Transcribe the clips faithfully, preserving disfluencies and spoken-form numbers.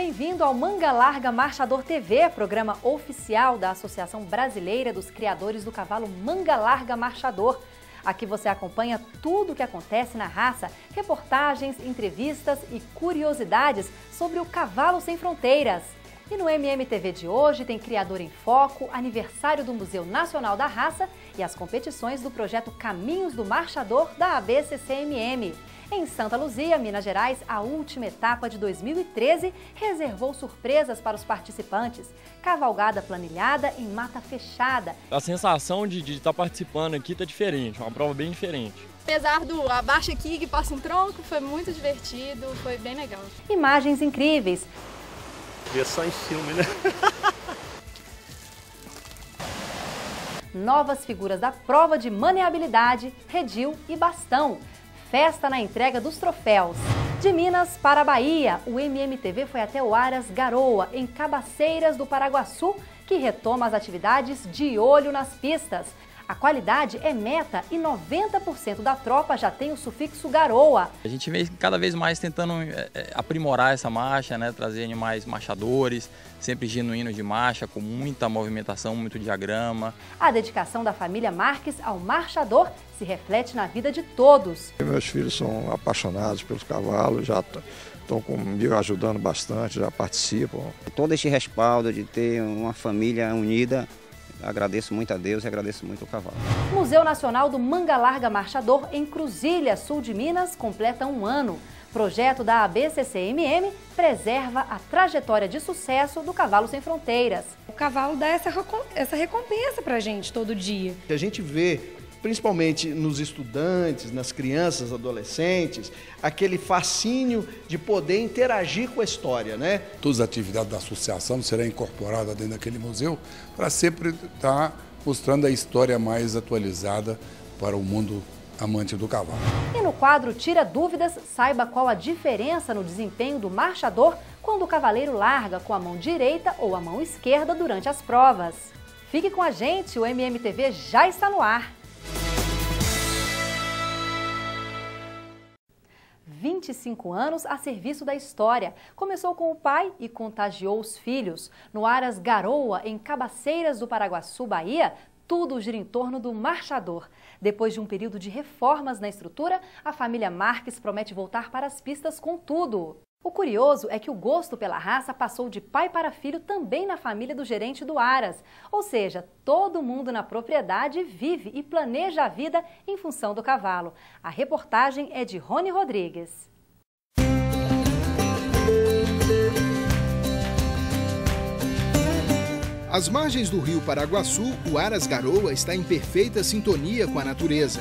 bem-vindo ao Manga Larga Marchador T V, programa oficial da Associação Brasileira dos Criadores do Cavalo Manga Larga Marchador. Aqui você acompanha tudo o que acontece na raça, reportagens, entrevistas e curiosidades sobre o cavalo sem fronteiras. E no M M T V de hoje tem Criador em Foco, aniversário do Museu Nacional da Raça e as competições do projeto Caminhos do Marchador da A B C C M M. Em Santa Luzia, Minas Gerais, a última etapa de dois mil e treze reservou surpresas para os participantes. Cavalgada planilhada em mata fechada. A sensação de estar participando aqui está diferente, uma prova bem diferente. Apesar do abaixo aqui que passa um tronco, foi muito divertido, foi bem legal. Imagens incríveis. Vê só em filme, né? Novas figuras da prova de maneabilidade, redil e bastão. Festa na entrega dos troféus. De Minas para a Bahia, o M M T V foi até o Aras Garoa, em Cabaceiras do Paraguaçu, que retoma as atividades de olho nas pistas. A qualidade é meta e noventa por cento da tropa já tem o sufixo garoa. A gente vem cada vez mais tentando aprimorar essa marcha, né? Trazer animais marchadores, sempre genuínos de marcha, com muita movimentação, muito diagrama. A dedicação da família Marques ao marchador se reflete na vida de todos. Meus filhos são apaixonados pelos cavalos, já estão comigo ajudando bastante, já participam. Todo este respaldo de ter uma família unida, agradeço muito a Deus e agradeço muito ao cavalo. Museu Nacional do Manga Larga Marchador em Cruzília, sul de Minas, completa um ano. Projeto da A B C C M M preserva a trajetória de sucesso do Cavalo Sem Fronteiras. O cavalo dá essa, essa recompensa pra gente todo dia. A gente vê, principalmente nos estudantes, nas crianças, adolescentes, aquele fascínio de poder interagir com a história, né? Todas as atividades da associação serão incorporadas dentro daquele museu para sempre estar mostrando a história mais atualizada para o mundo amante do cavalo. E no quadro Tira Dúvidas, saiba qual a diferença no desempenho do marchador quando o cavaleiro larga com a mão direita ou a mão esquerda durante as provas. Fique com a gente, o M M T V já está no ar. vinte e cinco anos a serviço da história. Começou com o pai e contagiou os filhos. No Aras Garoa, em Cabaceiras do Paraguaçu, Bahia, tudo gira em torno do marchador. Depois de um período de reformas na estrutura, a família Marques promete voltar para as pistas com tudo. O curioso é que o gosto pela raça passou de pai para filho também na família do gerente do Aras. Ou seja, todo mundo na propriedade vive e planeja a vida em função do cavalo. A reportagem é de Rony Rodrigues. Às margens do rio Paraguaçu, o Aras Garoa está em perfeita sintonia com a natureza.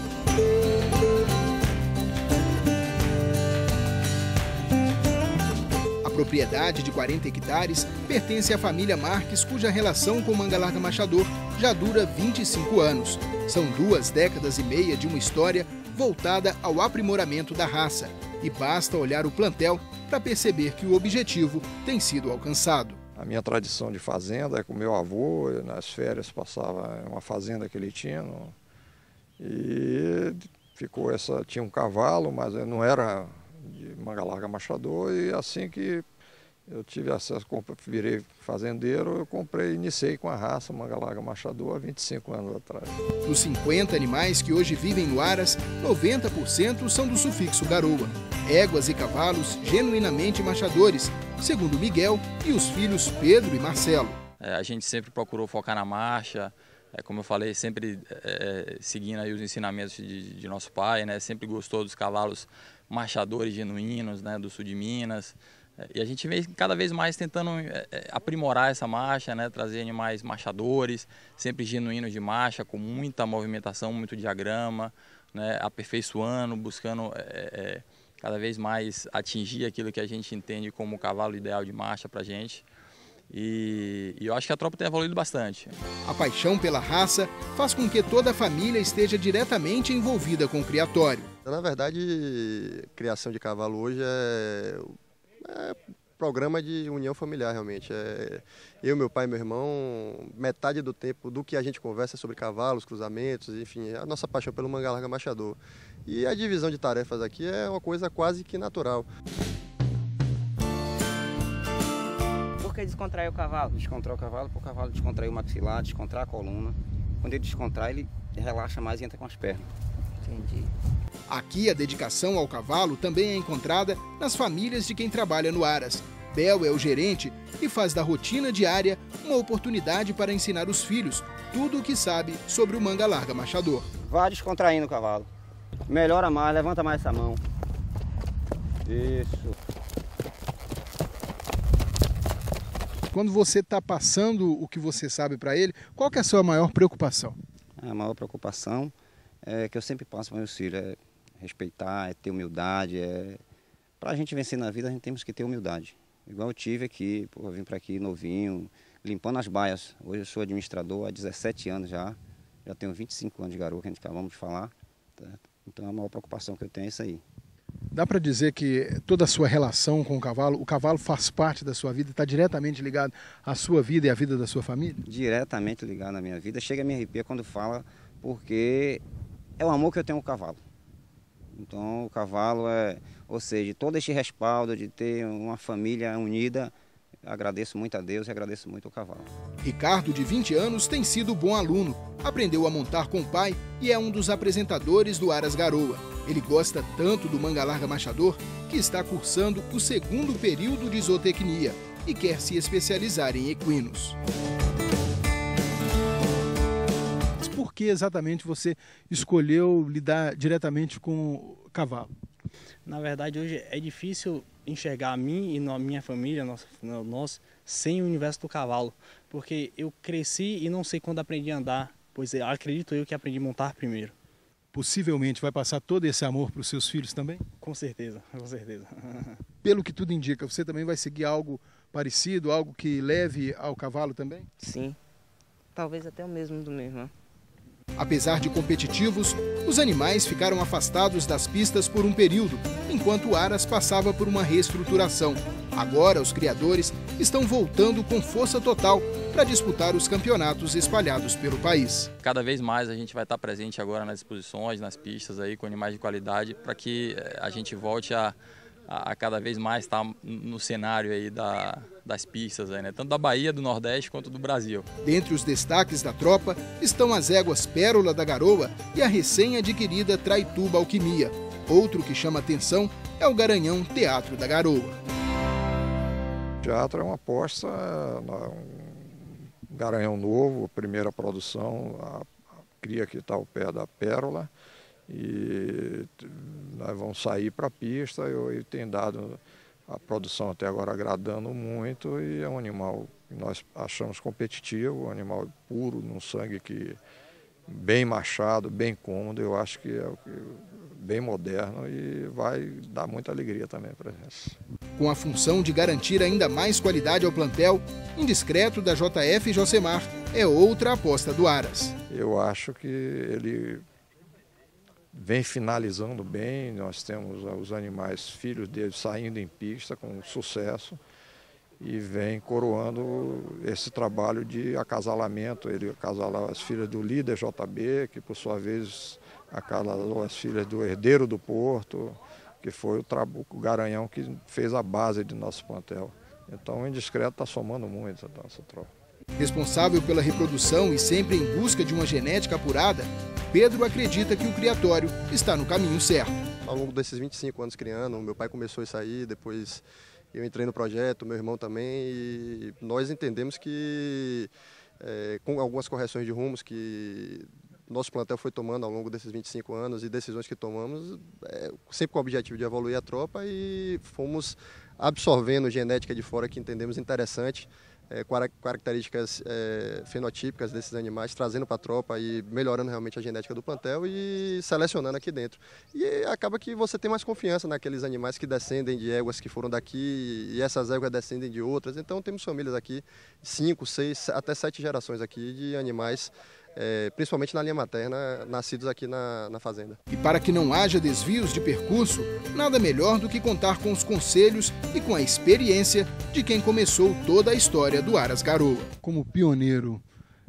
A propriedade de quarenta hectares pertence à família Marques, cuja relação com o Manga Larga Marchador já dura vinte e cinco anos. São duas décadas e meia de uma história voltada ao aprimoramento da raça. E basta olhar o plantel para perceber que o objetivo tem sido alcançado. A minha tradição de fazenda é com meu avô, eu, nas férias passava uma fazenda que ele tinha, no, e ficou essa, tinha um cavalo, mas não era de Manga Larga Marchador, e assim que eu tive acesso, virei fazendeiro, eu comprei, iniciei com a raça Manga Larga Marchador há vinte e cinco anos atrás. Dos cinquenta animais que hoje vivem no Aras, noventa por cento são do sufixo garoa. Éguas e cavalos genuinamente marchadores, segundo Miguel e os filhos Pedro e Marcelo. É, a gente sempre procurou focar na marcha, é, como eu falei, sempre é, seguindo aí os ensinamentos de, de nosso pai, né? Sempre gostou dos cavalos marchadores genuínos, né? Do sul de Minas. É, e a gente vem cada vez mais tentando é, aprimorar essa marcha, né? Trazer animais marchadores, sempre genuínos de marcha, com muita movimentação, muito diagrama, né? Aperfeiçoando, buscando é, é, cada vez mais atingir aquilo que a gente entende como o cavalo ideal de marcha para a gente. E, e eu acho que a tropa tem evoluído bastante. A paixão pela raça faz com que toda a família esteja diretamente envolvida com o criatório. Na verdade, criação de cavalo hoje é, é programa de união familiar, realmente. É, eu, meu pai e meu irmão, metade do tempo do que a gente conversa é sobre cavalos, cruzamentos, enfim, a nossa paixão pelo Manga Larga Marchador. E a divisão de tarefas aqui é uma coisa quase que natural. Porque descontrai o cavalo? Descontrai o cavalo, para o cavalo descontrair o maxilar, descontrai a coluna. Quando ele descontrai, ele relaxa mais e entra com as pernas. Entendi. Aqui a dedicação ao cavalo também é encontrada nas famílias de quem trabalha no Aras. Bel é o gerente e faz da rotina diária uma oportunidade para ensinar os filhos tudo o que sabe sobre o manga larga marchador. Vá descontraindo o cavalo. Melhora mais, levanta mais essa mão. Isso. Quando você está passando o que você sabe para ele, qual que é a sua maior preocupação? A maior preocupação é que eu sempre passo para meus filhos, é respeitar, é ter humildade. É... Para a gente vencer na vida, a gente temos que ter humildade. Igual eu tive aqui, pô, eu vim para aqui novinho, limpando as baias. Hoje eu sou administrador há dezessete anos já, já tenho vinte e cinco anos de garoto, que a gente acabamos de falar. Tá? Então a maior preocupação que eu tenho é isso aí. Dá para dizer que toda a sua relação com o cavalo, o cavalo faz parte da sua vida, está diretamente ligado à sua vida e à vida da sua família? Diretamente ligado à minha vida. Chega a me arrepiar quando fala, porque é o amor que eu tenho ao cavalo. Então o cavalo é, ou seja, todo este respaldo de ter uma família unida, agradeço muito a Deus e agradeço muito ao cavalo. Ricardo, de vinte anos, tem sido bom aluno. Aprendeu a montar com o pai e é um dos apresentadores do Aras Garoa. Ele gosta tanto do manga larga marchador que está cursando o segundo período de zootecnia e quer se especializar em equinos. Por que exatamente você escolheu lidar diretamente com o cavalo? Na verdade, hoje é difícil enxergar a mim e a minha família, nós, nós, sem o universo do cavalo. Porque eu cresci e não sei quando aprendi a andar, pois acredito eu que aprendi a montar primeiro. Possivelmente vai passar todo esse amor para os seus filhos também? Com certeza, com certeza. Pelo que tudo indica, você também vai seguir algo parecido, algo que leve ao cavalo também? Sim, talvez até o mesmo do meu irmão. Apesar de competitivos, os animais ficaram afastados das pistas por um período, enquanto o Aras passava por uma reestruturação. Agora, os criadores estão voltando com força total para disputar os campeonatos espalhados pelo país. Cada vez mais a gente vai estar presente agora nas exposições, nas pistas aí com animais de qualidade, para que a gente volte a, a, a cada vez mais estar no cenário aí da, das pistas, aí, né? Tanto da Bahia, do Nordeste quanto do Brasil. Dentre os destaques da tropa estão as éguas Pérola da Garoa e a recém-adquirida Traituba Alquimia. Outro que chama atenção é o Garanhão Teatro da Garoa. O teatro é uma aposta, um garanhão novo, primeira produção, a, a cria que está ao pé da Pérola, e nós vamos sair para a pista e, e tem dado a produção até agora agradando muito, e é um animal que nós achamos competitivo, um animal puro, num sangue que bem machado, bem cômodo, eu acho que é o que bem moderno e vai dar muita alegria também para a gente. Com a função de garantir ainda mais qualidade ao plantel, Indiscreto da J F Josemar é outra aposta do Aras. Eu acho que ele vem finalizando bem, nós temos os animais, filhos dele, saindo em pista com sucesso e vem coroando esse trabalho de acasalamento. Ele acasalou as filhas do líder J B, que por sua vez acasalou as filhas do herdeiro do Porto, que foi o, o Garanhão que fez a base de nosso plantel. Então o Indiscreto está somando muito a nossa tropa. Responsável pela reprodução e sempre em busca de uma genética apurada, Pedro acredita que o criatório está no caminho certo. Ao longo desses vinte e cinco anos criando, meu pai começou isso aí, depois eu entrei no projeto, meu irmão também, e nós entendemos que, é, com algumas correções de rumos que nosso plantel foi tomando ao longo desses vinte e cinco anos e decisões que tomamos, é, sempre com o objetivo de evoluir a tropa, e fomos absorvendo genética de fora que entendemos interessante, é, características é, fenotípicas desses animais, trazendo para a tropa e melhorando realmente a genética do plantel e selecionando aqui dentro. E acaba que você tem mais confiança naqueles animais que descendem de éguas que foram daqui e essas éguas descendem de outras. Então temos famílias aqui, cinco, seis, até sete gerações aqui de animais, É, principalmente na linha materna, nascidos aqui na, na fazenda. E para que não haja desvios de percurso, nada melhor do que contar com os conselhos e com a experiência de quem começou toda a história do Aras Garoa. Como pioneiro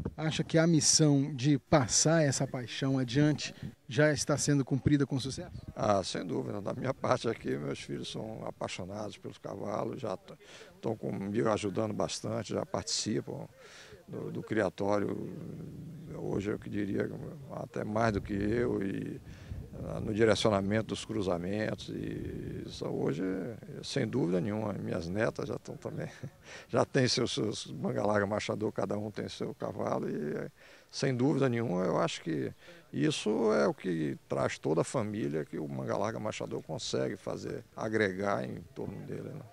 Acha que a missão de passar essa paixão adiante já está sendo cumprida com sucesso? Ah, sem dúvida. Da minha parte aqui, meus filhos são apaixonados pelos cavalos, já estão comigo ajudando bastante, já participam do, do criatório. Hoje eu que diria até mais do que eu, e no direcionamento dos cruzamentos, e isso hoje, sem dúvida nenhuma, minhas netas já estão também, já tem seus, seus manga larga machador, cada um tem seu cavalo, e sem dúvida nenhuma eu acho que isso é o que traz toda a família, que o manga larga machador consegue fazer, agregar em torno dele, né?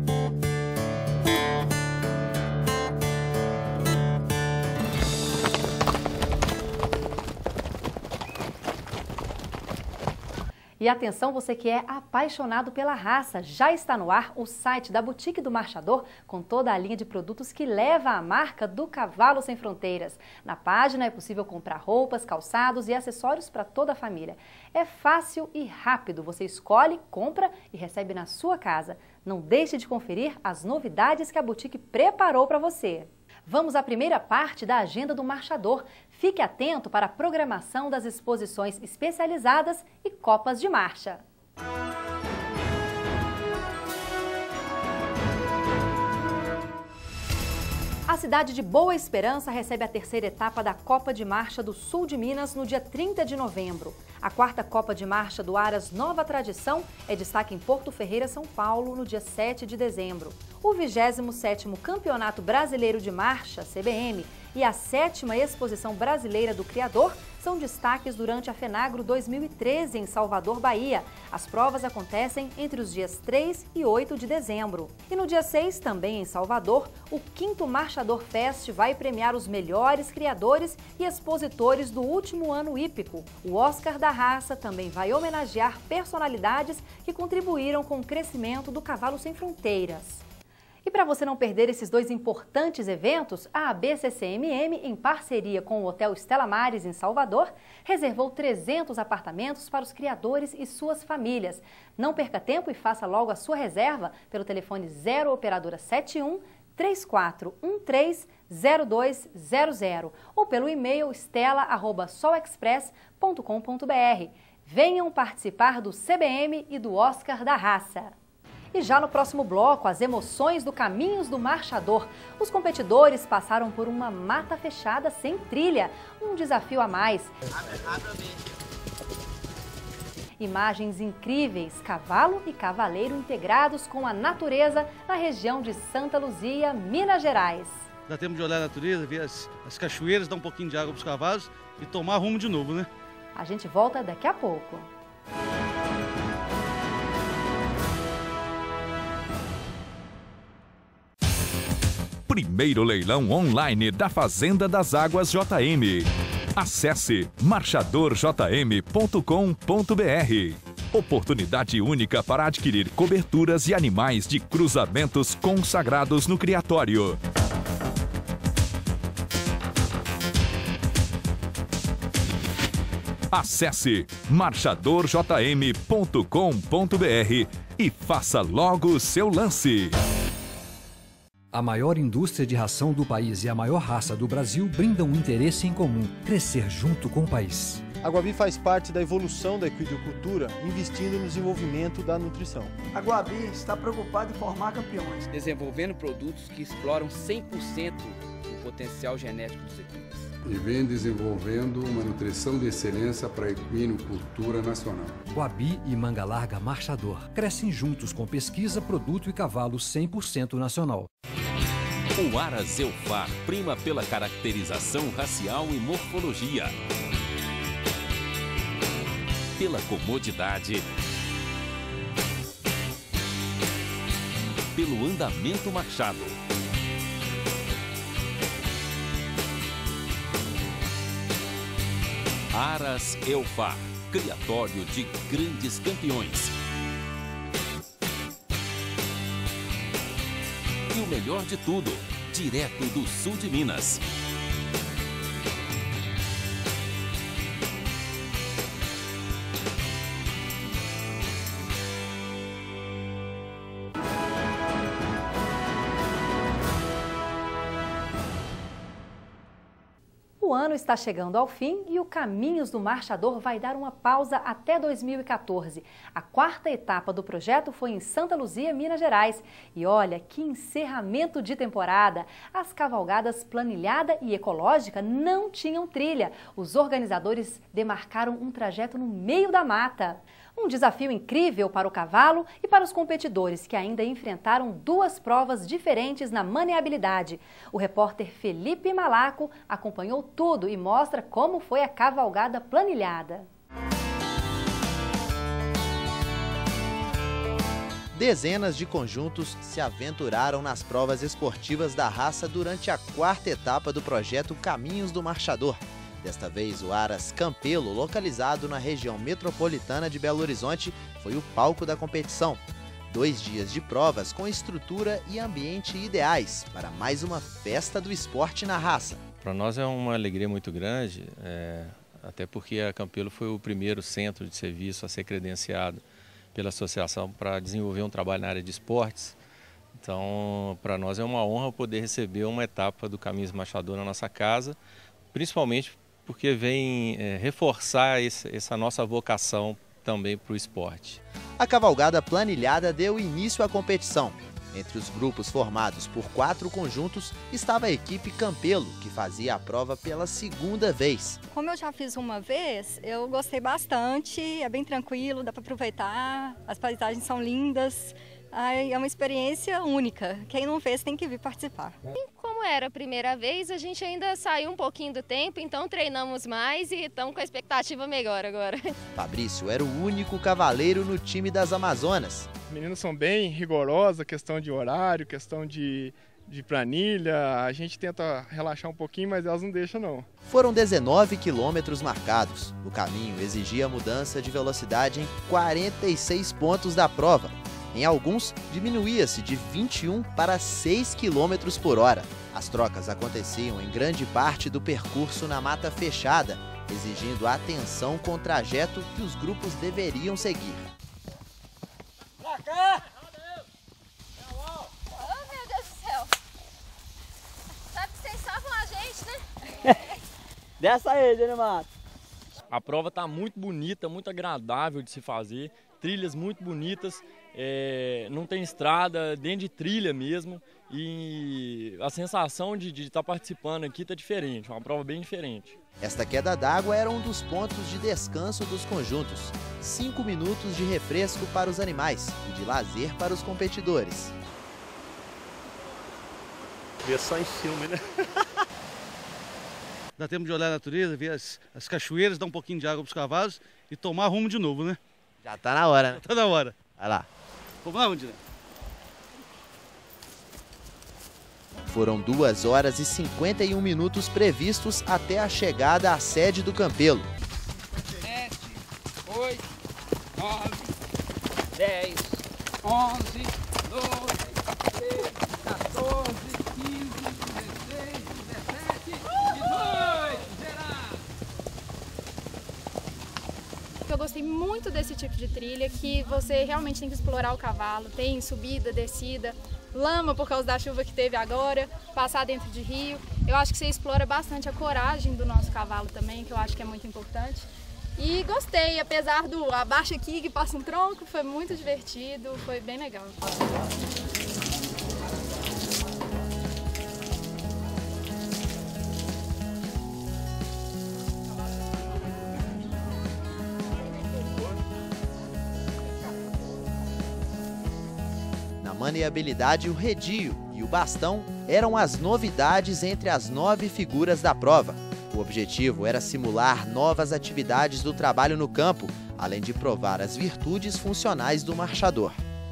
E atenção, você que é apaixonado pela raça, já está no ar o site da Boutique do Marchador com toda a linha de produtos que leva a marca do Cavalo Sem Fronteiras. Na página é possível comprar roupas, calçados e acessórios para toda a família. É fácil e rápido, você escolhe, compra e recebe na sua casa. Não deixe de conferir as novidades que a Boutique preparou para você. Vamos à primeira parte da agenda do Marchador. Fique atento para a programação das exposições especializadas e copas de marcha. A cidade de Boa Esperança recebe a terceira etapa da Copa de Marcha do Sul de Minas no dia trinta de novembro. A quarta Copa de Marcha do Aras Nova Tradição é destaque em Porto Ferreira, São Paulo, no dia sete de dezembro. O vigésimo sétimo Campeonato Brasileiro de Marcha, C B M, e a sétima Exposição Brasileira do Criador são destaques durante a FENAGRO dois mil e treze em Salvador, Bahia. As provas acontecem entre os dias três e oito de dezembro. E no dia seis, também em Salvador, o quinto Marchador Fest vai premiar os melhores criadores e expositores do último ano hípico. O Oscar da Raça também vai homenagear personalidades que contribuíram com o crescimento do Cavalo Sem Fronteiras. E para você não perder esses dois importantes eventos, a A B C C M M, em parceria com o Hotel Stella Maris, em Salvador, reservou trezentos apartamentos para os criadores e suas famílias. Não perca tempo e faça logo a sua reserva pelo telefone zero operadora setenta e um, três quatro um três, zero dois zero zero ou pelo e-mail stella arroba solexpress ponto com ponto br. Venham participar do C B M e do Oscar da Raça. E já no próximo bloco, as emoções do Caminhos do Marchador. Os competidores passaram por uma mata fechada sem trilha, um desafio a mais. Imagens incríveis, cavalo e cavaleiro integrados com a natureza na região de Santa Luzia, Minas Gerais. Dá tempo de olhar a natureza, ver as, as cachoeiras, dar um pouquinho de água para os cavalos e tomar rumo de novo, né? A gente volta daqui a pouco. Primeiro leilão online da Fazenda das Águas J M. Acesse marchador j m ponto com ponto br. Oportunidade única para adquirir coberturas e animais de cruzamentos consagrados no criatório. Acesse marchador j m ponto com ponto br e faça logo o seu lance. A maior indústria de ração do país e a maior raça do Brasil brindam um interesse em comum: crescer junto com o país. A Guabi faz parte da evolução da equicultura, investindo no desenvolvimento da nutrição. A Guabi está preocupada em formar campeões, desenvolvendo produtos que exploram cem por cento do potencial genético dos equinos. E vem desenvolvendo uma nutrição de excelência para a equinocultura nacional. Guabi e Manga Larga Marchador crescem juntos com pesquisa, produto e cavalo cem por cento nacional. O Aras Elfar prima pela caracterização racial e morfologia, pela comodidade, pelo andamento marchado. Aras Elfar, criatório de grandes campeões. E o melhor de tudo, direto do sul de Minas. O ano está chegando ao fim e o Caminhos do Marchador vai dar uma pausa até dois mil e quatorze. A quarta etapa do projeto foi em Santa Luzia, Minas Gerais. E olha, que encerramento de temporada! As cavalgadas planilhada e ecológica não tinham trilha. Os organizadores demarcaram um trajeto no meio da mata. Um desafio incrível para o cavalo e para os competidores, que ainda enfrentaram duas provas diferentes na maneabilidade. O repórter Felipe Malaco acompanhou tudo e mostra como foi a cavalgada planilhada. Dezenas de conjuntos se aventuraram nas provas esportivas da raça durante a quarta etapa do projeto Caminhos do Marchador. Desta vez, o Aras Campelo, localizado na região metropolitana de Belo Horizonte, foi o palco da competição. Dois dias de provas com estrutura e ambiente ideais para mais uma festa do esporte na raça. Para nós é uma alegria muito grande, é, até porque a Campelo foi o primeiro centro de serviço a ser credenciado pela associação para desenvolver um trabalho na área de esportes. Então, para nós é uma honra poder receber uma etapa do Caminhos do Marchador na nossa casa, principalmente porque vem é, reforçar esse, essa nossa vocação também para o esporte. A cavalgada planilhada deu início à competição. Entre os grupos formados por quatro conjuntos estava a equipe Campelo, que fazia a prova pela segunda vez. Como eu já fiz uma vez, eu gostei bastante, é bem tranquilo, dá para aproveitar, as paisagens são lindas. É uma experiência única. Quem não fez tem que vir participar. Como era a primeira vez, a gente ainda saiu um pouquinho do tempo, então treinamos mais e estamos com a expectativa melhor agora. Fabrício era o único cavaleiro no time das Amazonas. Os meninos são bem rigorosos, questão de horário, questão de, de planilha. A gente tenta relaxar um pouquinho, mas elas não deixam não. Foram dezenove quilômetros marcados. O caminho exigia mudança de velocidade em quarenta e seis pontos da prova. Em alguns, diminuía-se de vinte e um para seis quilômetros por hora. As trocas aconteciam em grande parte do percurso na mata fechada, exigindo atenção com o trajeto que os grupos deveriam seguir. Pra cá! Oh, meu Deus do céu! Sabe que vocês salvam a gente, né? Desce aí, Dona Mato. A prova está muito bonita, muito agradável de se fazer, trilhas muito bonitas. É, não tem estrada, dentro de trilha mesmo, e a sensação de estar participando aqui está diferente, é uma prova bem diferente. Esta queda d'água era um dos pontos de descanso dos conjuntos. Cinco minutos de refresco para os animais e de lazer para os competidores. Ver só em filme, né? Dá tempo de olhar a natureza, ver as, as cachoeiras, dar um pouquinho de água para os cavalos e tomar rumo de novo, né? Já está na hora, né? Já está na hora. Vai lá. Vamos lá, Mundina. Foram duas horas e cinquenta e um minutos previstos até a chegada à sede do Campelo. sete, oito, nove, dez, onze, doze, treze, quatorze, quinze, dezesseis, dezessete, dezoito, zerado! Eu gostei muito desse tipo de trilha, que você realmente tem que explorar o cavalo, tem subida, descida, lama por causa da chuva que teve agora, passar dentro de rio. Eu acho que você explora bastante a coragem do nosso cavalo também, que eu acho que é muito importante. E gostei, apesar do abaixa aqui que passa um tronco, foi muito divertido, foi bem legal. Na maneabilidade, o redio e o bastão eram as novidades entre as nove figuras da prova. O objetivo era simular novas atividades do trabalho no campo, além de provar as virtudes funcionais do marchador.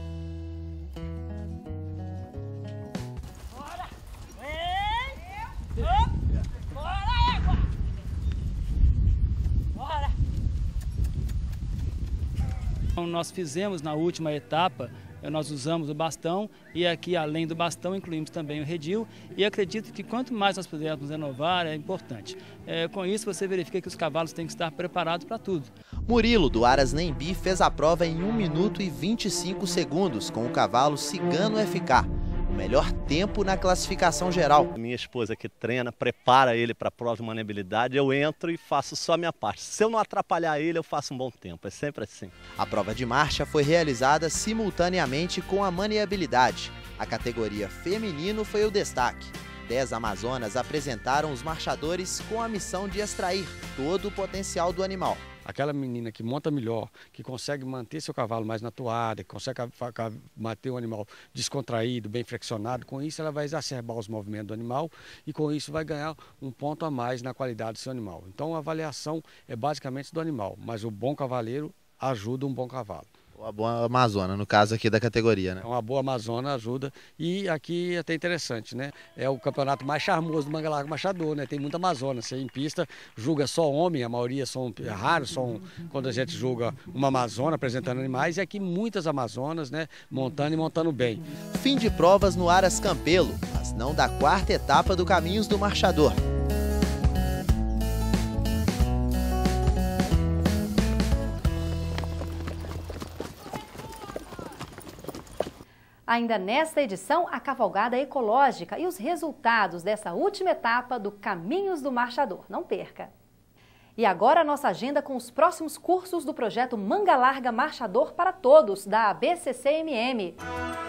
Nós fizemos na última etapa, nós usamos o bastão e aqui, além do bastão, incluímos também o redil, e acredito que quanto mais nós pudermos renovar, é importante. É, com isso, você verifica que os cavalos têm que estar preparados para tudo. Murilo, do Aras Nembi, fez a prova em um minuto e vinte e cinco segundos com o cavalo Cigano F K. melhor tempo na classificação geral. Minha esposa que treina, prepara ele para a prova de maniabilidade, eu entro e faço só a minha parte. Se eu não atrapalhar ele, eu faço um bom tempo, é sempre assim. A prova de marcha foi realizada simultaneamente com a maniabilidade. A categoria feminino foi o destaque. Dez amazonas apresentaram os marchadores com a missão de extrair todo o potencial do animal. Aquela menina que monta melhor, que consegue manter seu cavalo mais na toada, que consegue manter o animal descontraído, bem flexionado, com isso ela vai exacerbar os movimentos do animal e com isso vai ganhar um ponto a mais na qualidade do seu animal. Então a avaliação é basicamente do animal, mas o bom cavaleiro ajuda um bom cavalo. Uma boa amazona, no caso aqui da categoria, né? Uma boa amazona ajuda. E aqui é até interessante, né? É o campeonato mais charmoso do Manga Larga Marchador, né? Tem muita amazona. Você em pista julga só homem, a maioria são raros, são quando a gente julga uma amazona apresentando animais. E aqui muitas amazonas, né? Montando e montando bem. Fim de provas no Aras Campelo, mas não da quarta etapa do Caminhos do Marchador. Ainda nesta edição, a cavalgada ecológica e os resultados dessa última etapa do Caminhos do Marchador. Não perca! E agora a nossa agenda com os próximos cursos do projeto Manga Larga Marchador para Todos, da A B C C M M.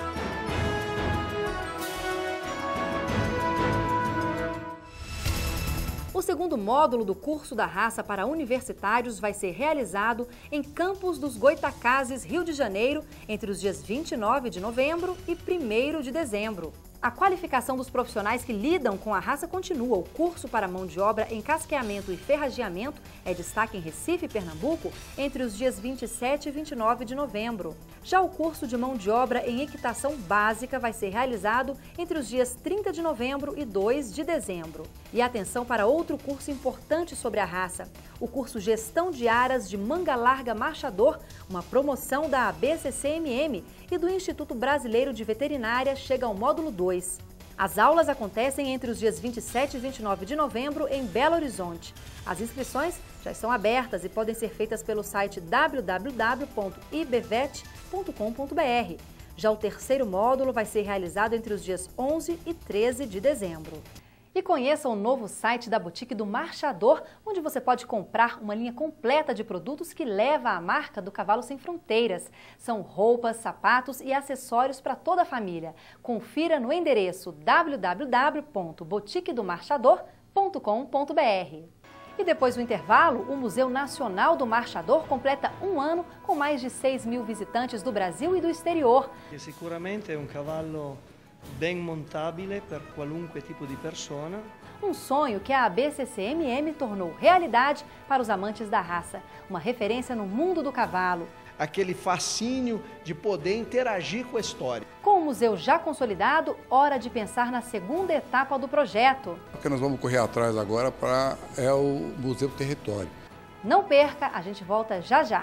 O segundo módulo do curso da raça para universitários vai ser realizado em Campos dos Goitacazes, Rio de Janeiro, entre os dias vinte e nove de novembro e primeiro de dezembro. A qualificação dos profissionais que lidam com a raça continua. O curso para mão de obra em casqueamento e ferrageamento é destaque em Recife, Pernambuco, entre os dias vinte e sete e vinte e nove de novembro. Já o curso de mão de obra em equitação básica vai ser realizado entre os dias trinta de novembro e dois de dezembro. E atenção para outro curso importante sobre a raça, o curso Gestão de Aras de Manga Larga Marchador, uma promoção da A B C C M M e do Instituto Brasileiro de Veterinária, chega ao módulo dois. As aulas acontecem entre os dias vinte e sete e vinte e nove de novembro em Belo Horizonte. As inscrições já estão abertas e podem ser feitas pelo site w w w ponto i b vet ponto com ponto b r. Já o terceiro módulo vai ser realizado entre os dias onze e treze de dezembro. E conheça o novo site da Boutique do Marchador, onde você pode comprar uma linha completa de produtos que leva a marca do Cavalo Sem Fronteiras. São roupas, sapatos e acessórios para toda a família. Confira no endereço w w w ponto boutique do marchador ponto com ponto b r. E depois do intervalo, o Museu Nacional do Marchador completa um ano com mais de seis mil visitantes do Brasil e do exterior. E sicuramente é um cavalo bem montabile per qualunque tipo de persona. Um sonho que a A B C C M M tornou realidade para os amantes da raça. Uma referência no mundo do cavalo. Aquele fascínio de poder interagir com a história. Com o museu já consolidado, hora de pensar na segunda etapa do projeto. O que nós vamos correr atrás agora pra, é o Museu Território. Não perca, a gente volta já já.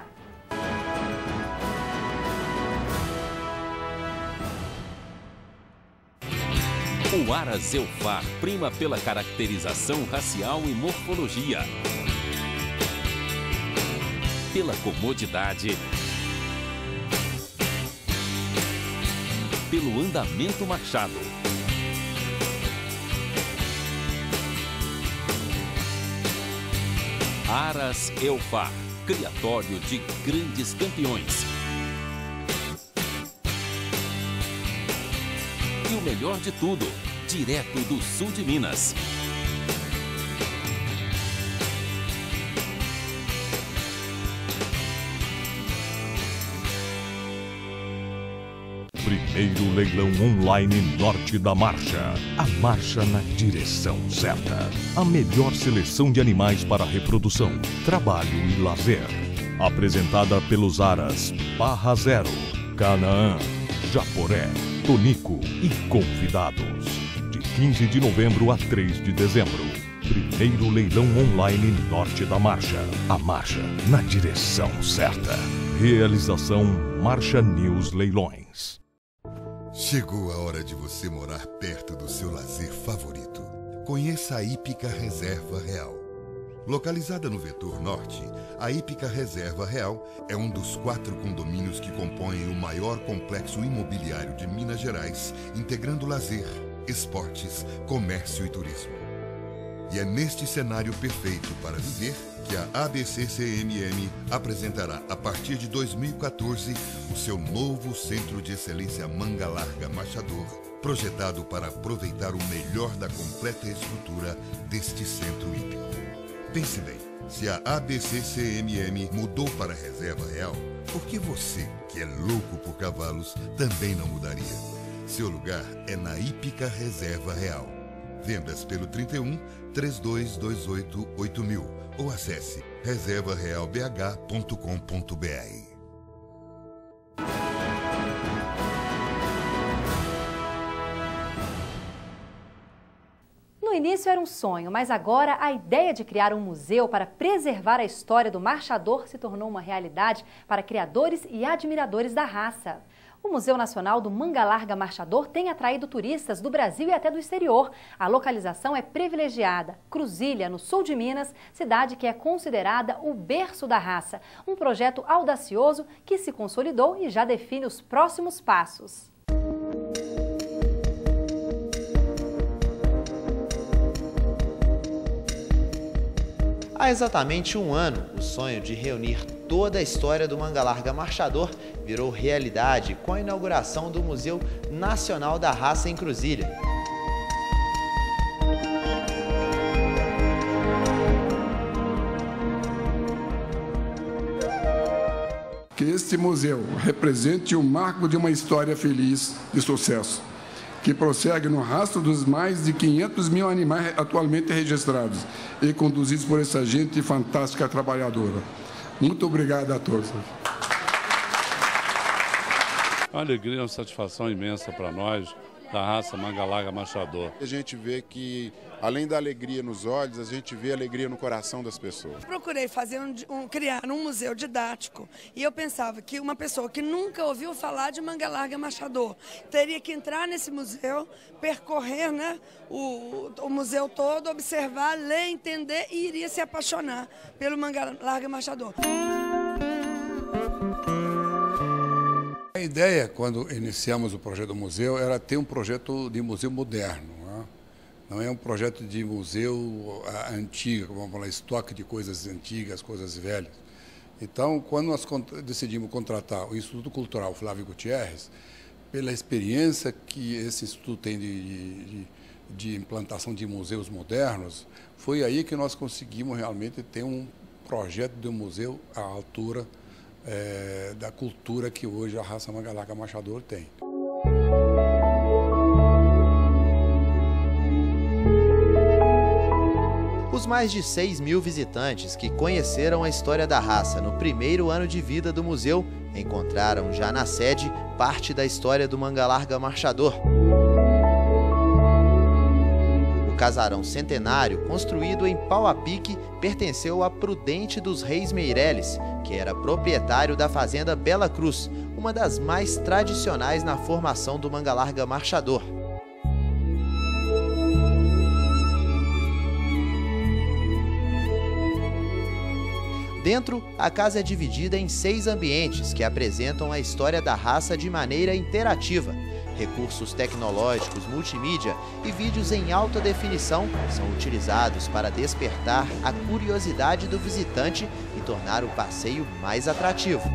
O Aras Eufar prima pela caracterização racial e morfologia, pela comodidade, pelo andamento marchado. Aras Eufar, criatório de grandes campeões. E o melhor de tudo, direto do sul de Minas. Primeiro leilão online Norte da Marcha. A marcha na direção certa. A melhor seleção de animais para reprodução, trabalho e lazer. Apresentada pelos Aras Barra Zero, Canaã, Japoré, Tonico e convidados. De quinze de novembro a três de dezembro. Primeiro leilão online Norte da Marcha. A marcha na direção certa. Realização Marcha News Leilões. Chegou a hora de você morar perto do seu lazer favorito. Conheça a Hípica Reserva Real. Localizada no vetor norte, a Hípica Reserva Real é um dos quatro condomínios que compõem o maior complexo imobiliário de Minas Gerais, integrando lazer, esportes, comércio e turismo. E é neste cenário perfeito para viver que a A B C C M M apresentará, a partir de dois mil e quatorze, o seu novo Centro de Excelência Manga Larga Marchador, projetado para aproveitar o melhor da completa estrutura deste centro hípico. Pense bem, se a A B C C M M mudou para a Reserva Real, por que você, que é louco por cavalos, também não mudaria? Seu lugar é na Hípica Reserva Real. Vendas pelo trinta e um, trinta e dois, vinte e oito, oito mil ou acesse reserva real b h ponto com ponto b r. No início era um sonho, mas agora a ideia de criar um museu para preservar a história do marchador se tornou uma realidade para criadores e admiradores da raça. O Museu Nacional do Manga Larga Marchador tem atraído turistas do Brasil e até do exterior. A localização é privilegiada. Cruzília, no sul de Minas, cidade que é considerada o berço da raça. Um projeto audacioso que se consolidou e já define os próximos passos. Há exatamente um ano, o sonho de reunir toda a história do Manga Larga Marchador virou realidade com a inauguração do Museu Nacional da Raça em Cruzília. Que este museu represente o marco de uma história feliz de sucesso, que prossegue no rastro dos mais de quinhentos mil animais atualmente registrados e conduzidos por essa gente fantástica trabalhadora. Muito obrigado a todos. Uma alegria, uma satisfação imensa para nós, da raça Manga Larga Marchador. A gente vê que, além da alegria nos olhos, a gente vê a alegria no coração das pessoas. Procurei fazer um, um, criar um museu didático e eu pensava que uma pessoa que nunca ouviu falar de Manga Larga Marchador teria que entrar nesse museu, percorrer, né, o, o museu todo, observar, ler, entender e iria se apaixonar pelo Manga Larga Marchador. A ideia, quando iniciamos o projeto do museu, era ter um projeto de museu moderno. Né? Não é um projeto de museu antigo, como vamos falar, estoque de coisas antigas, coisas velhas. Então, quando nós decidimos contratar o Instituto Cultural Flávio Gutierrez, pela experiência que esse instituto tem de, de, de implantação de museus modernos, foi aí que nós conseguimos realmente ter um projeto de um museu à altura É, da cultura que hoje a raça Manga Larga Marchador tem. Os mais de seis mil visitantes que conheceram a história da raça no primeiro ano de vida do museu encontraram já na sede parte da história do Manga Larga Marchador. O casarão centenário, construído em pau a pique, pertenceu a Prudente dos Reis Meireles, que era proprietário da fazenda Bela Cruz, uma das mais tradicionais na formação do Manga Larga Marchador. Dentro, a casa é dividida em seis ambientes que apresentam a história da raça de maneira interativa. Recursos tecnológicos, multimídia e vídeos em alta definição são utilizados para despertar a curiosidade do visitante e tornar o passeio mais atrativo.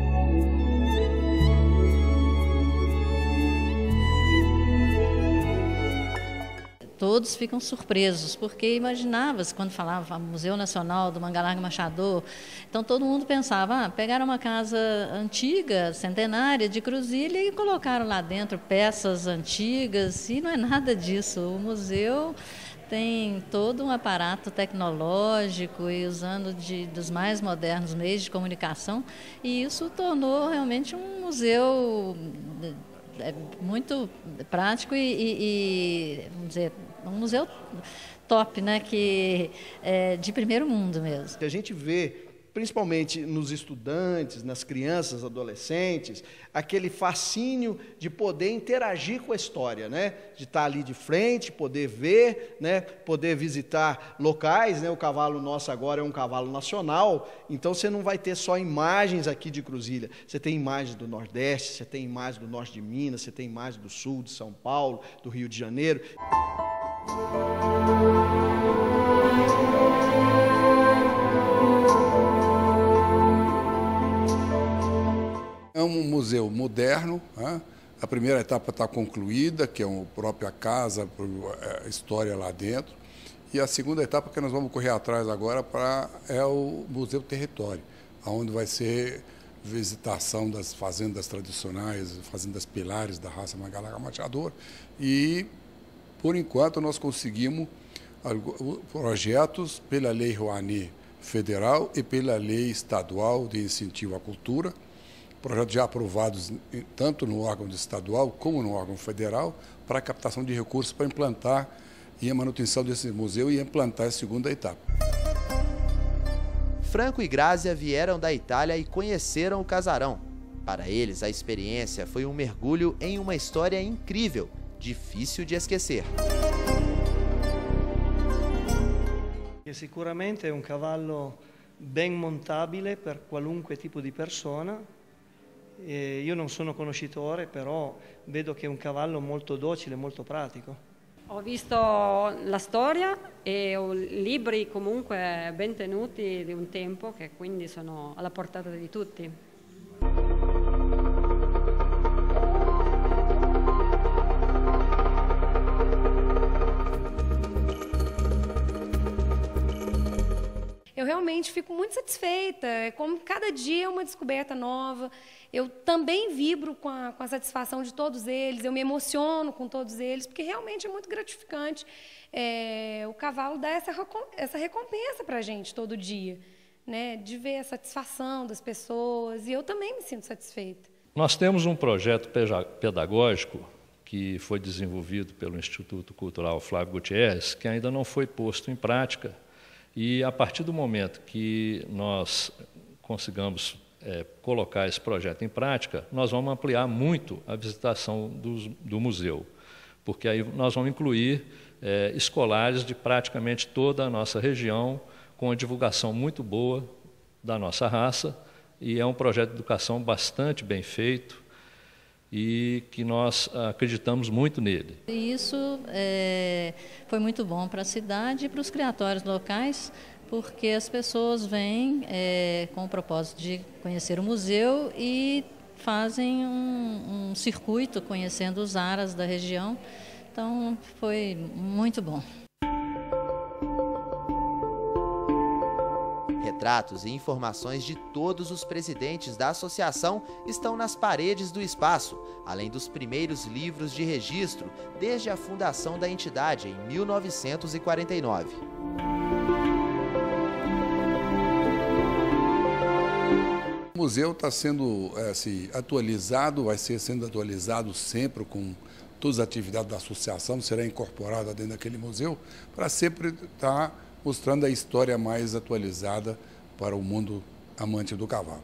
Todos ficam surpresos, porque imaginava-se, quando falava Museu Nacional do Manga Larga Marchador, então todo mundo pensava, ah, pegaram uma casa antiga, centenária, de Cruzília e colocaram lá dentro peças antigas, e não é nada disso. O museu tem todo um aparato tecnológico e usando de, dos mais modernos meios de comunicação, e isso tornou realmente um museu muito prático e, e, e vamos dizer, um museu top, né, que é de primeiro mundo mesmo. A gente vê principalmente nos estudantes, nas crianças, adolescentes, aquele fascínio de poder interagir com a história, né? De estar ali de frente, poder ver, né? Poder visitar locais, né? O cavalo nosso agora é um cavalo nacional, então você não vai ter só imagens aqui de Cruzília, você tem imagens do Nordeste, você tem imagens do Norte de Minas, você tem imagens do Sul, de São Paulo, do Rio de Janeiro. É um museu moderno, né? A primeira etapa está concluída, que é a própria casa, a história lá dentro. E a segunda etapa que nós vamos correr atrás agora pra, é o Museu Território, onde vai ser visitação das fazendas tradicionais, fazendas pilares da raça Manga Larga Marchador. E, por enquanto, nós conseguimos projetos pela Lei Rouanet Federal e pela Lei Estadual de Incentivo à Cultura, projetos já aprovados tanto no órgão estadual como no órgão federal, para a captação de recursos para implantar e a manutenção desse museu e implantar a segunda etapa. Franco e Grazia vieram da Itália e conheceram o casarão. Para eles, a experiência foi um mergulho em uma história incrível, difícil de esquecer. Sicuramente è un cavallo ben montabile per qualunque tipo di persona. E io non sono conoscitore, però vedo che è un cavallo molto docile, molto pratico. Ho visto la storia e ho libri comunque ben tenuti di un tempo che quindi sono alla portata di tutti. Eu realmente fico muito satisfeita, é como cada dia é uma descoberta nova. Eu também vibro com a, com a satisfação de todos eles, eu me emociono com todos eles, porque realmente é muito gratificante. É, o cavalo dá essa, essa recompensa para a gente todo dia, né, de ver a satisfação das pessoas, e eu também me sinto satisfeita. Nós temos um projeto pedagógico que foi desenvolvido pelo Instituto Cultural Flávio Gutierrez, que ainda não foi posto em prática. E, a partir do momento que nós consigamos é, colocar esse projeto em prática, nós vamos ampliar muito a visitação do, do museu, porque aí nós vamos incluir é, escolares de praticamente toda a nossa região, com uma divulgação muito boa da nossa raça, e é um projeto de educação bastante bem feito e que nós acreditamos muito nele. E isso é, foi muito bom para a cidade e para os criatórios locais, porque as pessoas vêm é, com o propósito de conhecer o museu e fazem um, um circuito conhecendo os aras da região. Então, foi muito bom. Retratos e informações de todos os presidentes da associação estão nas paredes do espaço, além dos primeiros livros de registro desde a fundação da entidade em mil novecentos e quarenta e nove. O museu está sendo assim, atualizado, vai ser sendo atualizado sempre com todas as atividades da associação, será incorporada dentro daquele museu, para sempre estar mostrando a história mais atualizada para o mundo amante do cavalo.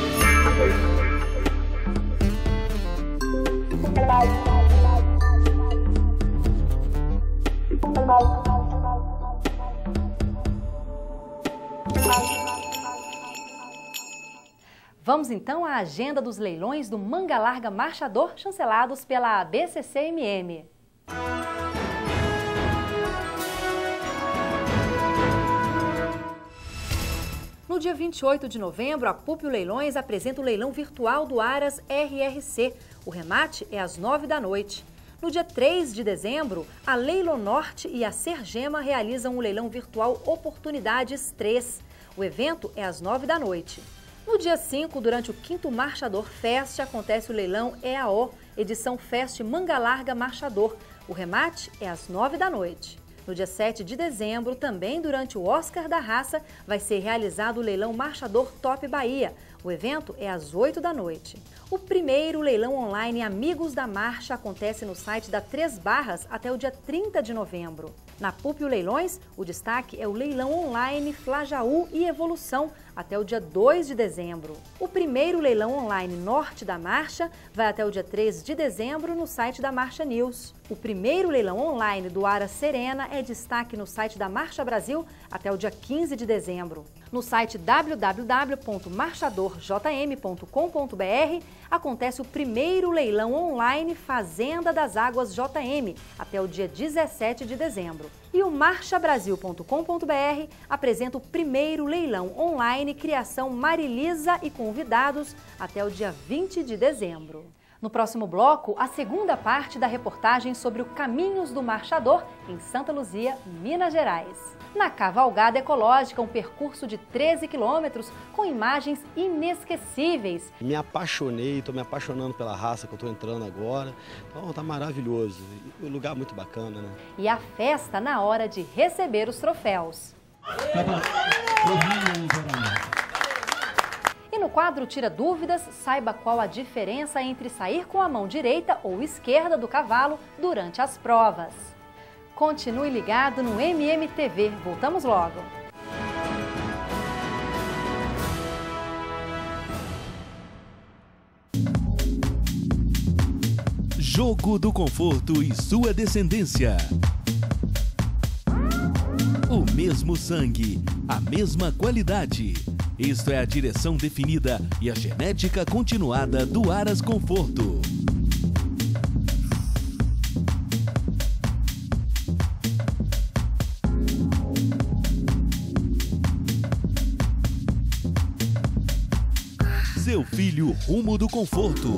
Vamos então à agenda dos leilões do Manga Larga Marchador, chancelados pela B C C M M. No dia vinte e oito de novembro, a Púpio Leilões apresenta o leilão virtual do Aras R R C. O remate é às nove da noite. No dia três de dezembro, a Leilonorte e a Sergema realizam o leilão virtual Oportunidades três. O evento é às nove da noite. No dia cinco, durante o quinto Marchador Fest, acontece o leilão E A O, edição Fest Manga Larga Marchador. O remate é às nove da noite. No dia sete de dezembro, também durante o Oscar da Raça, vai ser realizado o leilão Marchador Top Bahia. O evento é às oito da noite. O primeiro leilão online Amigos da Marcha acontece no site da Três Barras até o dia trinta de novembro. Na Púlpio Leilões, o destaque é o leilão online Flajaú e Evolução, até o dia dois de dezembro. O primeiro leilão online Norte da Marcha vai até o dia três de dezembro no site da Marcha News. O primeiro leilão online do Aras Serena é destaque no site da Marcha Brasil até o dia quinze de dezembro. No site w w w ponto marchador j m ponto com ponto b r acontece o primeiro leilão online Fazenda das Águas J M até o dia dezessete de dezembro. E o marcha brasil ponto com ponto b r apresenta o primeiro leilão online Criação Marilisa e convidados até o dia vinte de dezembro. No próximo bloco, a segunda parte da reportagem sobre o Caminhos do Marchador em Santa Luzia, Minas Gerais. Na Cavalgada Ecológica, um percurso de treze quilômetros com imagens inesquecíveis. Me apaixonei, estou me apaixonando pela raça que eu estou entrando agora. Então tá maravilhoso, um lugar muito bacana, né? E a festa na hora de receber os troféus. E no quadro Tira Dúvidas, saiba qual a diferença entre sair com a mão direita ou esquerda do cavalo durante as provas. Continue ligado no M M T V. Voltamos logo. Jogo do Conforto e sua descendência. O mesmo sangue, a mesma qualidade. Isto é a direção definida e a genética continuada do Aras Conforto. Seu filho rumo do conforto.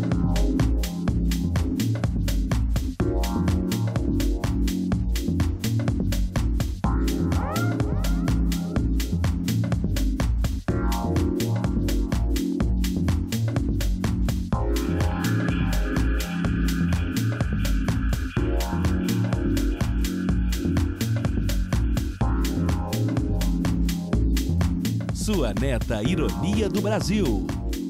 Sua neta Ironia do Brasil.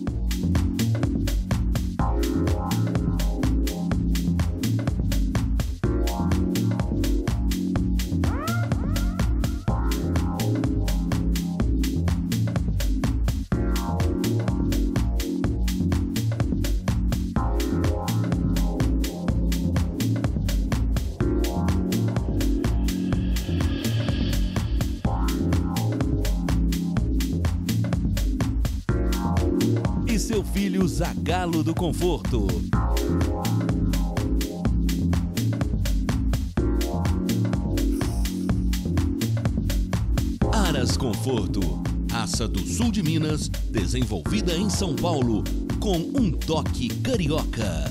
E seu filho Zagalo do Conforto. Aras Conforto, raça do sul de Minas, desenvolvida em São Paulo, com um toque carioca.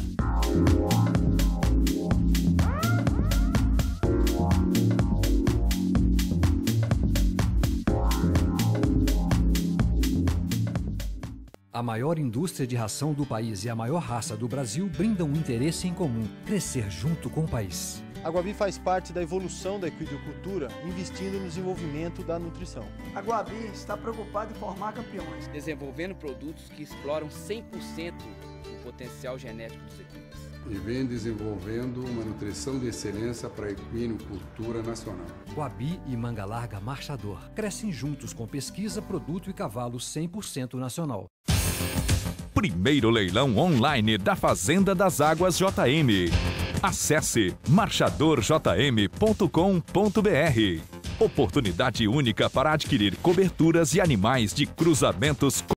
A maior indústria de ração do país e a maior raça do Brasil brindam um interesse em comum: crescer junto com o país. A Guabi faz parte da evolução da equicultura, investindo no desenvolvimento da nutrição. A Guabi está preocupada em formar campeões, desenvolvendo produtos que exploram cem por cento do potencial genético dos equinos. E vem desenvolvendo uma nutrição de excelência para a equinocultura nacional. Guabi e Manga Larga Marchador crescem juntos com pesquisa, produto e cavalo cem por cento nacional. Primeiro leilão online da Fazenda das Águas J M. Acesse marchador j m ponto com ponto b r. Oportunidade única para adquirir coberturas e animais de cruzamentos